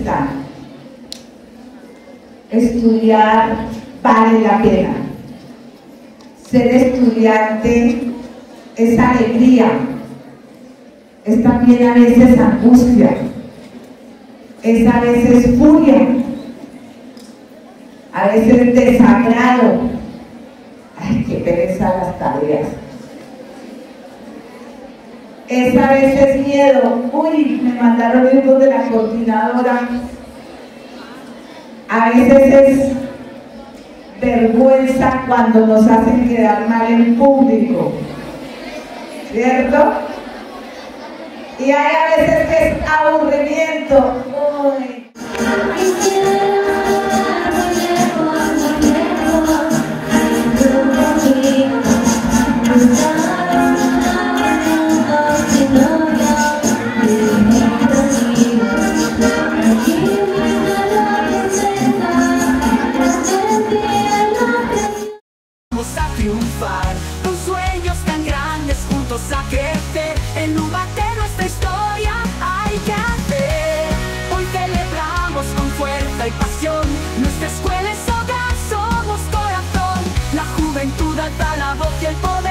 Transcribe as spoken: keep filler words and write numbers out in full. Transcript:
está. Estudiar vale la pena. Ser estudiante es alegría, es también a veces angustia, es a veces furia, a veces desagrado. Ay, qué pereza las tareas. Es a veces miedo. Uy, me mandaron libros de la coordinadora. A veces es vergüenza cuando nos hacen quedar mal en público, ¿cierto? Y hay a veces que es aburrimiento. Uy. Con sueños tan grandes juntos a crecer, en un bate nuestra historia hay que hacer. Hoy celebramos con fuerza y pasión, nuestra escuela es hogar, somos corazón, la juventud alza la voz y el poder.